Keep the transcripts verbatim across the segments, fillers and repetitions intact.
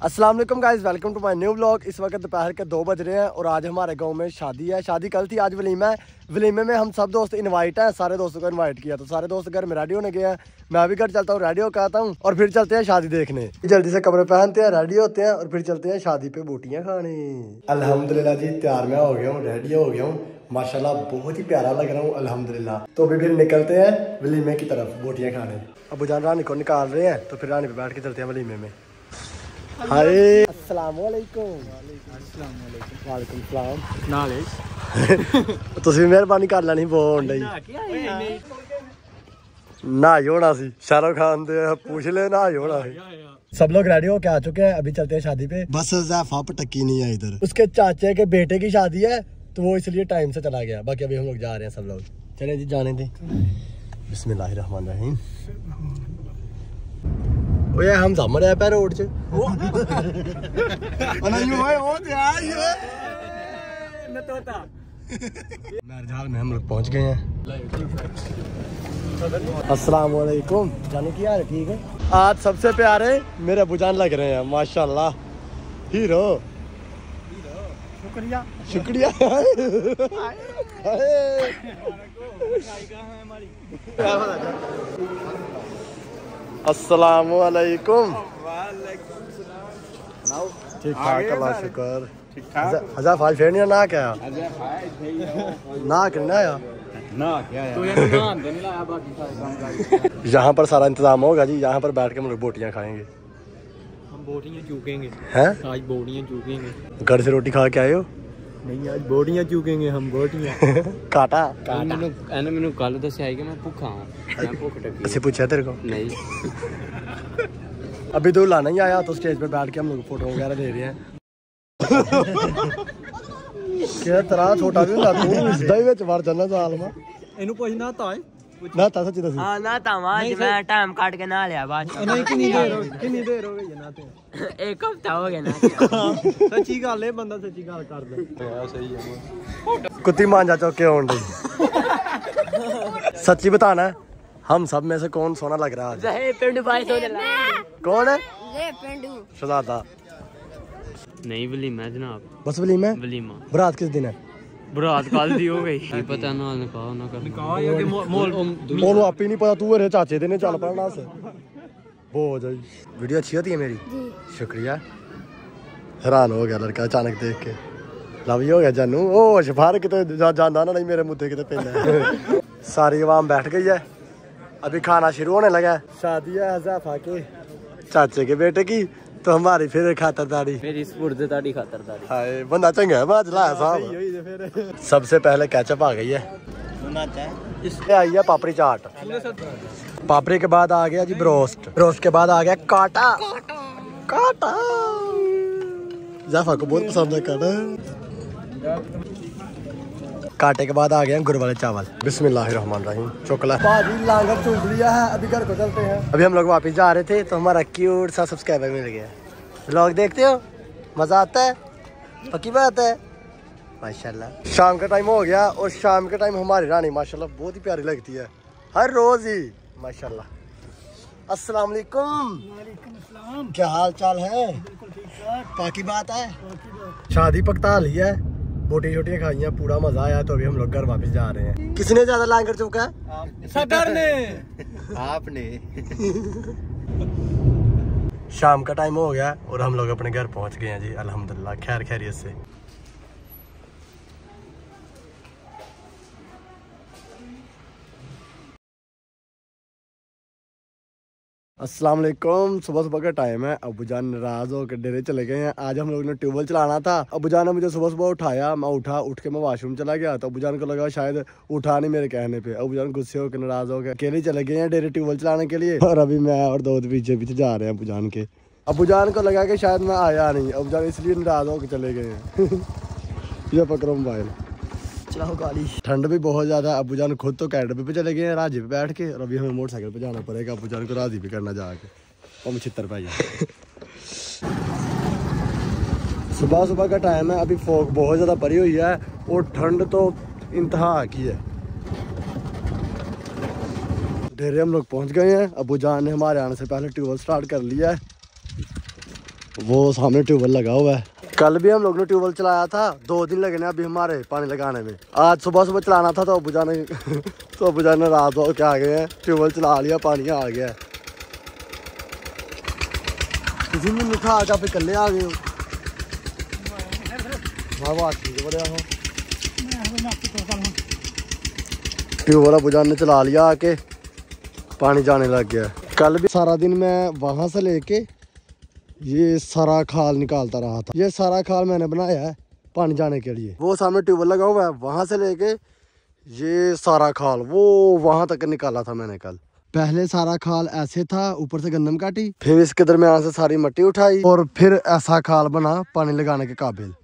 अस्सलाम वालेकुम guys, welcome to my new vlog. इस वक्त दोपहर के दो बज रहे हैं और आज हमारे गांव में शादी है। शादी कल थी, आज वलीमा है। वलीमे में हम सब दोस्त इनवाइट हैं, सारे दोस्तों को इनवाइट किया। तो सारे दोस्त घर में रेडी होने गए हैं, मैं भी घर चलता हूँ, रेडी होकर आता हूँ और फिर चलते हैं शादी देखने। जल्दी से कपड़े पहनते हैं, रेडी होते हैं और फिर चलते हैं शादी पे बोटियाँ खाने। अल्हम्दुलिल्लाह जी, तैयार मैं हो गया हूँ, रेडी हो गया हूँ, माशाल्लाह बहुत ही प्यारा लग रहा हूँ अल्हम्दुलिल्लाह। तो अभी फिर निकलते हैं वलीमे की तरफ बोटियाँ खाने। अबू जान रानी को निकाल रहे हैं तो फिर रानी पे बैठ के चलते हैं वलीमे में। हाय अस्सलाम वालेकुम। वालेकुम सलाम। नाले ਤੁਸੀਂ ਮਿਹਰਬਾਨੀ ਕਰ ਲੈਣੀ ਬੋਣ ਲਈ ना ही होना सी। शाहरुख खान दे पूछ ले ना ही होना है। सब लोग रेडी होके आ चुके हैं, अभी चलते हैं शादी पे। बस ज़ैफ़ा पटकी नहीं है इधर, उसके चाचे के बेटे की शादी है तो वो इसलिए टाइम से चला गया। बाकी अभी हम लोग जा रहे हैं सब लोग। चले जी, जाने दें। बिस्मिल्लाहिर्रहमानिर्रहीम। ओए हम सामने आए पे रोड च मेरजाल में हम लोग पहुंच गए हैं। अस्सलाम वालेकुम। जाने की यार ठीक है। आज सबसे प्यारे मेरे अबू जान लग रहे हैं माशाल्लाह, हीरो। शुक्रिया शुक्रिया। अस्सलाम वालेकुम। ठीक ठाक, अल्लाह शुक्र। हजार फाइव फेरनी ना क्या ना करना या ना क्या यहाँ पर सारा इंतजाम होगा जी। यहाँ पर बैठ के हम लोग बोटियाँ खाएंगे। हम बोटियाँ चूकेंगे हैं? आज बोटियाँ चूकेंगे। घर से रोटी खा के आए हो? नहीं, आज बोटियाँ चूकेंगे हम। बोटियाँ काटा काटा मैंने कल दसिया है कि मैं भूखा हूँ। मैं भूख टकी ऐसे पूछा तेरे को? नहीं। अभी दूल्हा नहीं आया तो स्टेज पे बैठ के हम लोग फोटो वगैरह ले रहे हैं। क्या तरह छोटा भी ना तू इसदा ही विच वड़ जाना साल में। इनु पुछना ता ना ता सच्ची दसी। हां ना ता आज मैं टाइम काट के ना लिया बाद। नहीं कितनी देर हो कितनी देर हो गई ना ते एक हफ्ता हो गया ना। सच्ची गल है, बंदा सच्ची गल कर दे। हां सही है। कुत्ती मांझा चौके होन दी। सच्ची बताना है, हम सब में से कौन सोना लग रहा है? जहे पिंडू भाई सोने लगा। कौन है? ये पिंडू शहजादा। नहीं वलीमा जनाब, बस वलीमा। वलीमा बरात किस दिन है? बरात कल दी हो गई। पता ना निकाह ना कर निकाह या कि मोल मोल आप ही नहीं पता। तू मेरे चाचे दे ने चल पड़ना से वो हो जाए। वीडियो अच्छी होती है मेरी जी, शुक्रिया। हैरान हो गया लड़का अचानक देख के। लव यू हो गया जानू। ओ शफार किते जाना ना नहीं मेरे मुद्दे किते पेंदा। सारी आवाम बैठ गई है, अभी खाना शुरू होने लगा है। शादी है ज़ैफ़ा के चाचे के बेटे की, तो हमारी फिर खातरदारी, मेरी स्पुर्ददारी खातरदारी। हाय बंदा चंगा है बाज ला साहब। सबसे पहले केचप आ गई है, इसमें आई है पापड़ी चाट। पापड़ी के बाद आ गया जी ब्रोस्ट। ब्रोस्ट के बाद आ गया काटा। काटा ज़ैफ़ा को बहुत पसंद है काटा। काटे के बाद आ गए गुड़ वाले चावल। बिस्मिल्लाहिर्रहमानिर्रहीम। चोकला भाजी लांगर चूक लिया है, अभी घर को चलते हैं। अभी हम लोग वापस जा रहे थे तो हमारा क्यूट सा सब्सक्राइबर मिल गया। व्लॉग देखते हो, मजा आता है, पक्की बात है माशाल्लाह। शाम का टाइम हो गया और शाम के टाइम हमारी रानी माशाल्लाह बहुत ही प्यारी लगती है, हर रोज ही माशाल्लाह। अस्सलाम वालेकुम। क्या हाल चाल है? पक्की बात है। शादी पकता ली है, बोटी छोटियाँ खाई हैं, पूरा मजा आया। तो अभी हम लोग घर वापस जा रहे हैं। किसने ज्यादा लांगर चूका है? सदर ने। आपने। शाम का टाइम हो गया और हम लोग अपने घर पहुंच गए हैं जी अल्हम्दुलिल्लाह, खैर खैरियत से। अस्सलाम वालेकुम। सुबह सुबह का टाइम है, अबू जान नाराज होकर डेरे चले गए हैं। आज हम लोग ने ट्यूबवेल चलाना था। अबू जान ने मुझे सुबह सुबह उठाया, मैं उठा, उठ के मैं वॉशरूम चला गया तो अबू जान को लगा शायद उठा नहीं मेरे कहने पे। अबू जान गुस्से होकर नाराज हो गए, अकेले चले गए हैं डेरे ट्यूबवेल चलाने के लिए। और अभी मैं और दो पीछे पीछे जा रहे हैं अबू जान के। अबू जान को लगा कि शायद मैं आया नहीं, अबू जान इसलिए नाराज होकर चले गए हैं। ये पकड़ो मोबाइल, चलाओ गाड़ी। ठंड भी बहुत ज्यादा। अबू जान खुद तो कैडबे पे चले गए हैं राजी पे बैठ के, और अभी हमें मोटरसाइकिल पे जाना पड़ेगा अबू जान को राजी भी करना जाके। और छितर पाई। सुबह सुबह का टाइम है, अभी फॉग बहुत ज़्यादा पड़ी हुई है और ठंड तो इंतहा की है। डेरे हम लोग पहुंच गए हैं। अबू जान ने हमारे आने से पहले ट्यूबवेल स्टार्ट कर लिया है। वो सामने ट्यूबवेल लगा हुआ है। कल भी हम लोग ने ट्यूबवेल चलाया था, दो दिन लगे ना अभी हमारे पानी लगाने में। आज सुबह सुबह चलाना था तो अबूजा ने तो अबूजा ने रात हो के आ गए हैं, ट्यूबवेल चला लिया, पानी आ गया है। किसी ने उठा के आप कल्ले आ गए हो। ट्यूबवेल अबूजा ने चला लिया, आके पानी जाने लग गया। कल भी सारा दिन मैं वहां से लेके ये सारा खाल निकालता रहा था। ये सारा खाल मैंने बनाया है पानी जाने के लिए। वो सामने ट्यूबवेल लगा हुआ है, वहां से लेके ये सारा खाल वो वहां तक निकाला था मैंने कल। पहले सारा खाल ऐसे था, ऊपर से गंदम काटी, फिर इसके दरमियान से सारी मिट्टी उठाई और फिर ऐसा खाल बना पानी लगाने के काबिल।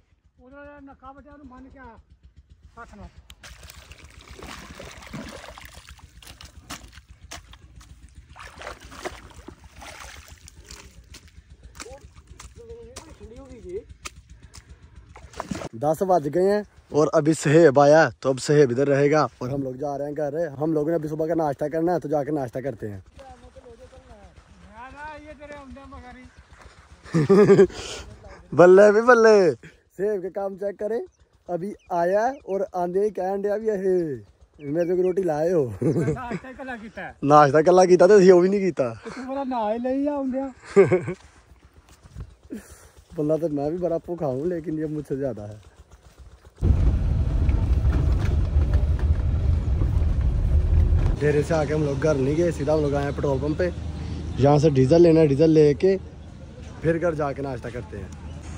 दस बज गए हैं और अभी सहेब आया, तो अब सहेब इधर रहेगा और हम लोग जा रहे हैं घर। हम लोगों ने अभी सुबह का नाश्ता करना है, तो जाके नाश्ता करते हैं। बल्ले भी बल्ले, सेब के काम चेक करे, अभी आया और आंधे ही कहन दिया भी है मेरे को रोटी लाए हो। नाश्ता कला कीता तो वो भी नहीं कीता। बल्ला तो मैं भी बड़ा भूखा हूँ, लेकिन ये मुझसे ज्यादा है। डेरे से आके हम लोग घर नहीं गए, सीधा हम लोग आए पेट्रोल पंप पे। यहाँ से डीजल लेना है, डीजल लेके फिर घर जाके नाश्ता करते हैं।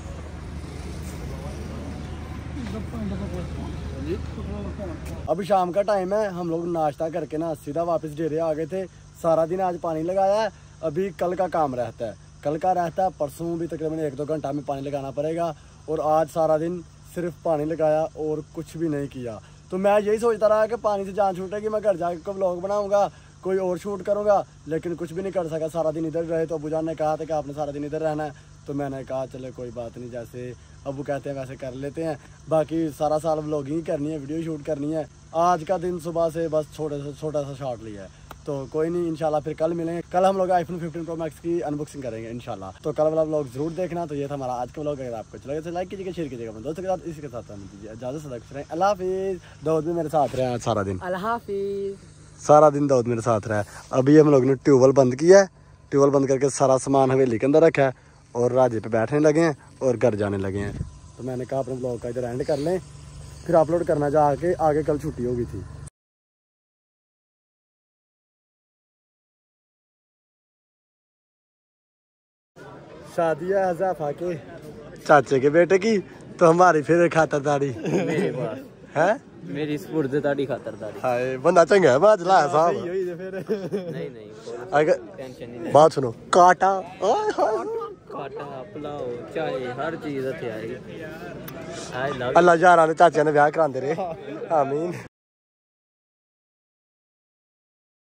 अभी शाम का टाइम है, हम लोग नाश्ता करके ना सीधा वापस डेरे आ गए थे। सारा दिन आज पानी लगाया है, अभी कल का काम रहता है, कल का रहता है, परसों भी तकरीबन एक दो घंटा में पानी लगाना पड़ेगा। और आज सारा दिन सिर्फ पानी लगाया और कुछ भी नहीं किया। तो मैं यही सोचता रहा कि पानी से जान छूटेगी, मैं घर जाकर को व्लॉग बनाऊंगा, कोई और शूट करूंगा, लेकिन कुछ भी नहीं कर सका। सारा दिन इधर रहे। तो अबू जान ने कहा था कि आपने सारा दिन इधर रहना है, तो मैंने कहा चले कोई बात नहीं, जैसे अबू कहते हैं वैसे कर लेते हैं। बाकी सारा साल व्लॉगिंग करनी है, वीडियो शूट करनी है। आज का दिन सुबह से बस छोटा सा छोटा सा शॉट लिया है, तो कोई नहीं, इंशाल्लाह फिर कल मिलेंगे। कल हम लोग आईफोन फिफ्टीन प्रो मैक्स की अनबॉक्सिंग करेंगे इंशाल्लाह। तो कल वाला व्लॉग जरूर देखना। तो ये था हमारा आज का व्लॉग। अगर आपको अच्छा लगे तो लाइक कीजिएगा, शेयर कीजिएगा अपने दोस्तों के साथ। इसी के साथ दीजिए इजाजत से, अल्लाह हाफिज़। दाऊद भी मेरे साथ रहे आज सारा दिन। अल्लाह हाफिज़। सारा दिन दाऊद मेरे साथ रहा। अभी हम लोग ने ट्यूबवेल बंद किया है, ट्यूबवेल बंद करके सारा सामान हवेली के अंदर रखा है और राजे पे बैठने लगे हैं और घर जाने लगे हैं। तो मैंने कहा अपने ब्लॉग का इधर एंड कर लें, फिर अपलोड करना जाके आगे। कल छुट्टी होगी थी। शादी है हज़ाफा के चाचे के बेटे की, तो हमारी फिर खातरदारी मेरे पास है, मेरी स्फूर्तिदारी खातरदारी। हाय बंदा चंगा है बाज ला साहब। नहीं नहीं अगर टेंशन नहीं, बात सुनो, काटा काटा पुलाव चाय हर चीज इत्थे आएगी। अल्लाह यार चाचे ने ब्याह करांदे रहे, आमीन।